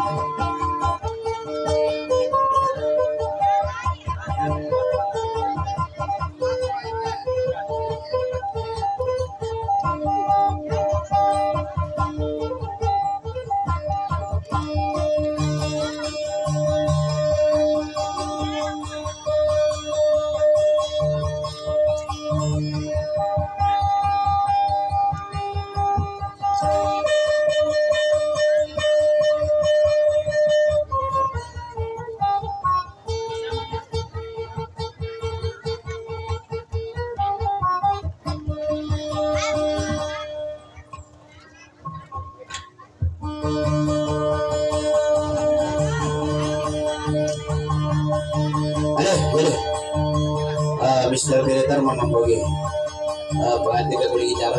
Mr. Militer mamampogi pengantin ke kulit gitar.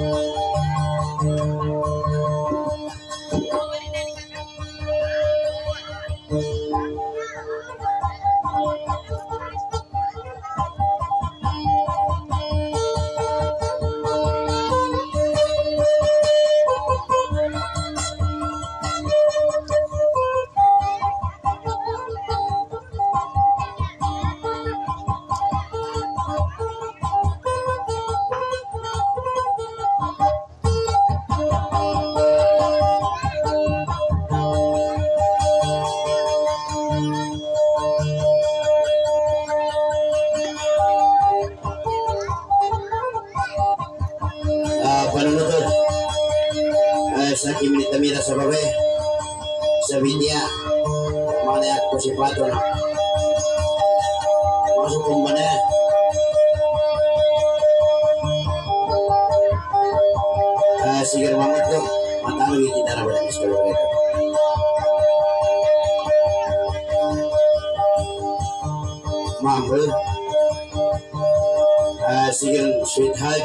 Panunutan sa kiminita mira sa babe sa Vidya mana ako si Pato na masuk kumbana sigar mamat ko matalo yung kita na ba ng iskalo nito mambo sigar sweetheart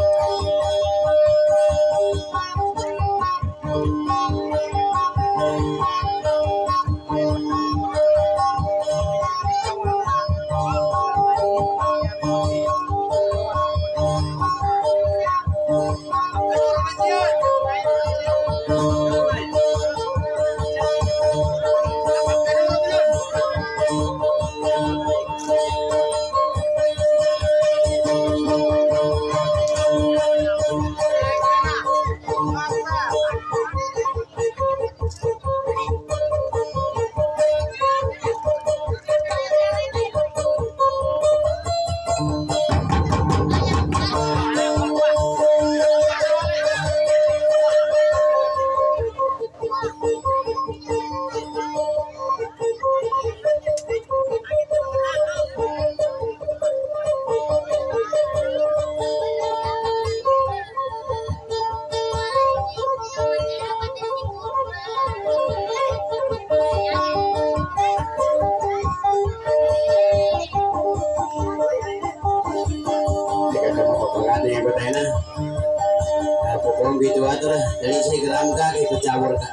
pokoknya gitu aja lah dari saya geram kak itu cabur kak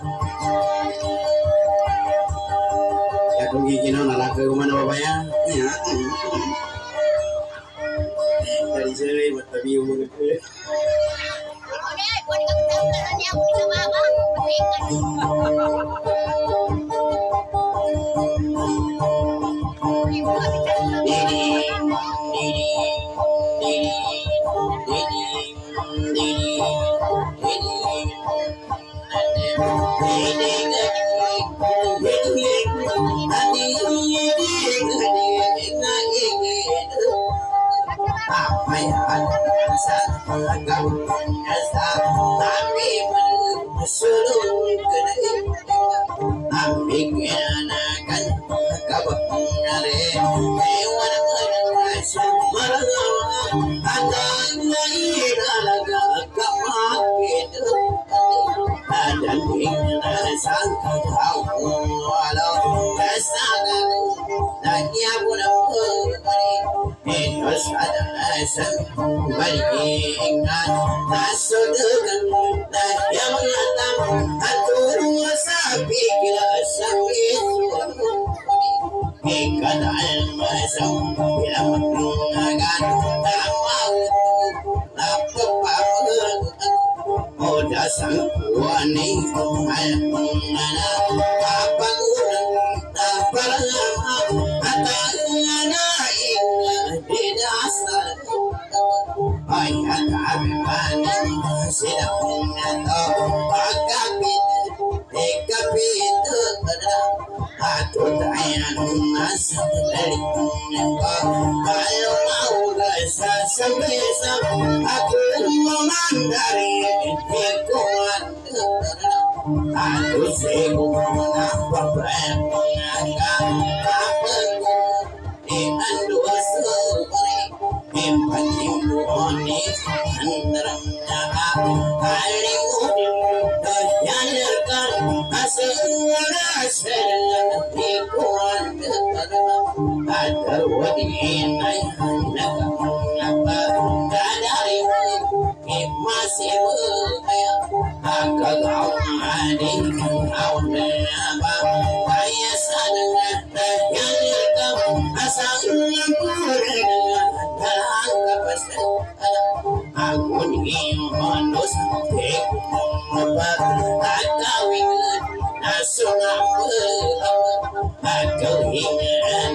ya kung gigino nalaka kumana babaya dari saya buat tabi umur itu sangkuani almana kapangunan parama atana inga didasar ayat abani sidakna to pakapit ekapit atut ayan nasab dalikna kalau mau rasa sebesa aku memandari ikuan aku seguna papengaga papengu di andu sore empatim boni andaramna alimudin yanarkan asana sera ikuan adarwadi nai nakamapa kadari masih beraya agak adik awalnya kaya sadar yang kamu asalnya kurang dalam pasal aku ni manusia apa aku ingat nasungan aku ingat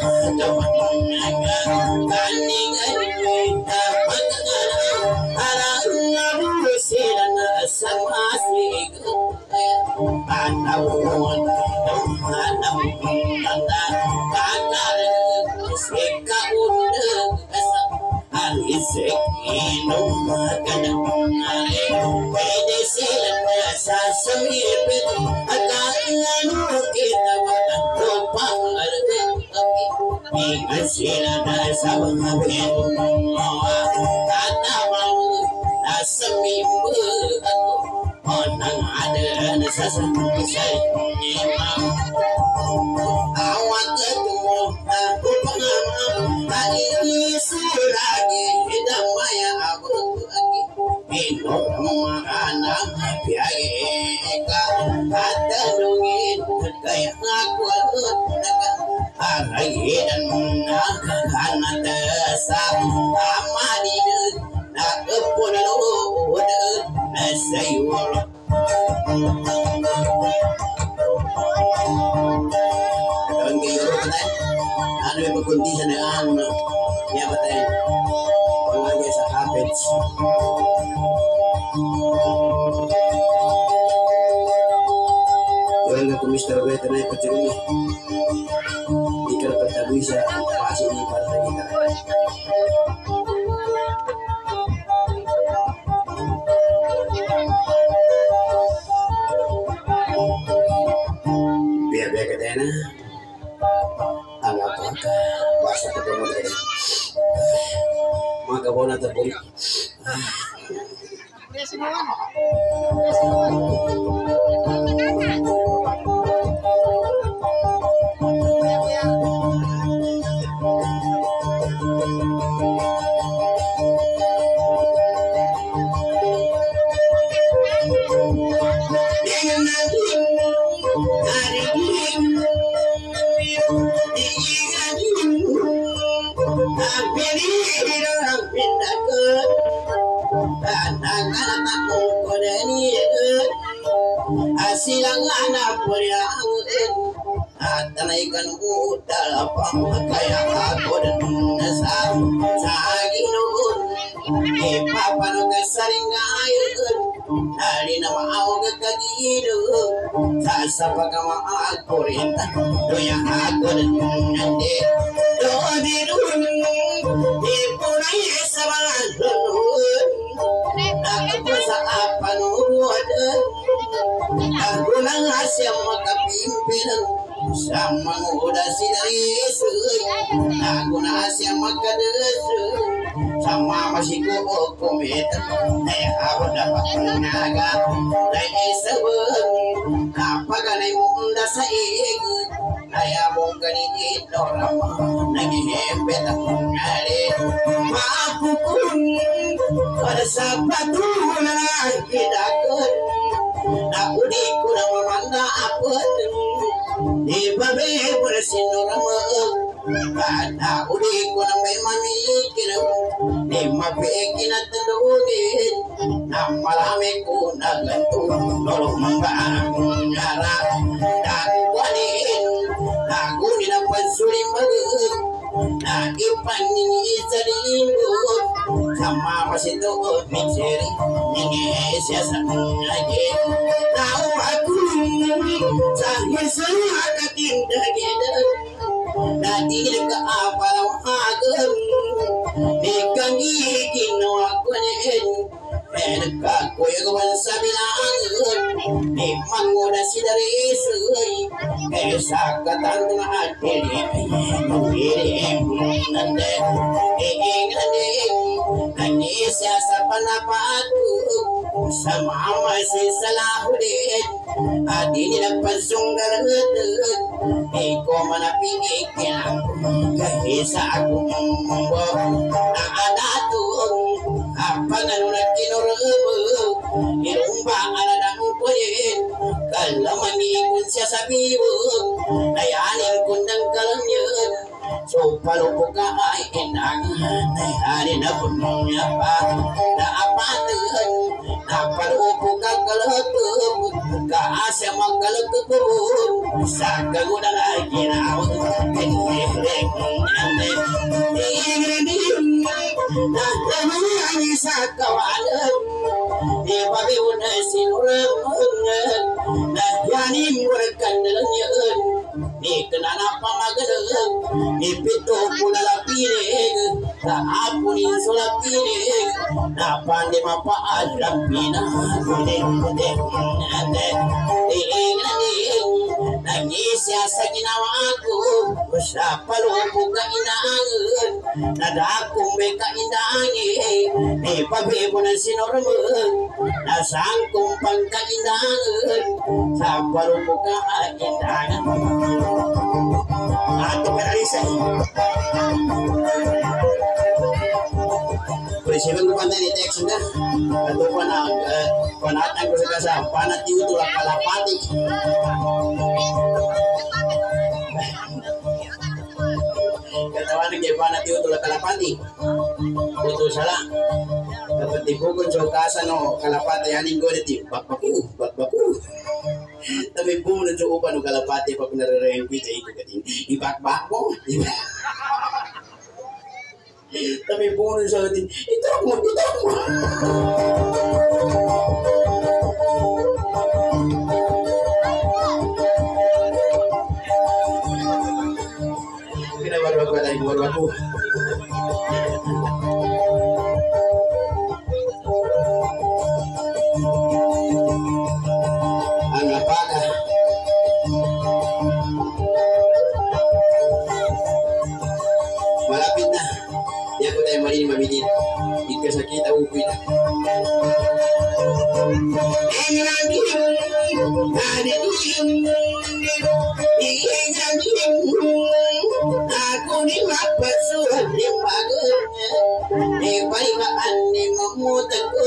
teman kaning sama siku anawon anawanda kakar seka undang alisek ino makanare pede silana sasamipit akanganu kita matopang alde api silana sabangapin tatawang nasamimbu onang ada sesungguh saya awak ketemu aku pengamal tadi suragi hidup maya aku lagi hidup anak biaya ada dongin kayak aku arai dan anak desa amadina nak pun lo sayur kawan kiro betul anu yang berkunci sana ya betul orang biasa habis orang aku Mister Better naik pencuri ikan tak bisa masih di pada kita biar katanya apa bahasa ketemu tadi maka bona terbuli silang anak beriang atanaikan udal pamakaya aku dan nasab saginun papa no kesaring ayun dari nama aku kegidu sasapa kama aku rinta doya aku dan nande do dirun dipunai sabalun aku sa apa no ada aku nang asyam makapimpinan sama udah sidarisu aku nang asyam makadesu sama masih ko komit aku dapat naga dai sabun apa ganai munda saig aya bongkani itu lama lagi hempet ngale aku pun pada sabatu lagi dakon aku di kurang memanda apa di babe bersinur pada aku di kurang memang mikir di mabikin at tulungin na marami ko naglanto nolong baang yara nagwanin nagunin ang pansuling mag na ipaninisalimot sama masito mikseri siya sa lagi tao ako sa isang akatindagidan dati nagkaapalawagan ikang iginawa ko niyan nagkakuya gawan sa bilangan di manguna si Darisoy sa katang na atin iiring nanden iinganing kanisya sa panapat ko sa mama si Salahuddin at inilagpasunggalan ikaw manapingin kahit sa akong mumbo na adatong panganunan kinuramo irumba aladang puyin kalamanigun siya sa bibo nayanin kundang kalamyan so palupok ka ay inangan nayanin na punya pa na apatan na palupok ka kalatup kaasya magkalatup sa kagunan ay ginawag kinirek na naman sa kawalan di pabiw na sinurangan na yanin murakan dalang yan di kanana pamagalang di pito punalapinig na apunin sulapinig na pandi mapaalang pinagudin di inglaning nangisya sa ginawa ko sa palupog ka inaangan na dakong may kaindaangin di pabibo ng sinorman na sangkong pagkaindaangan sa palupog ka indaangan ato penalisay Presiden ko pantay ni text na ato pa na panatang ko sa kasa panat yung tulak kalapati katawanan kay panat yung tulak kalapati ito sala dapat dibugon sa kasa no kalapati yanin ko dito bakbaku tapi bunod sa upan ng kalapati pag nararayan kita ito kating ibakbak mo tapi bunod sa kating ito mo baru-baru apakah malapit na di ako tayo marini mabidin ika sa kita upoy na ako ni mapasuhan ni pagod ni palimaan ni mamutag ko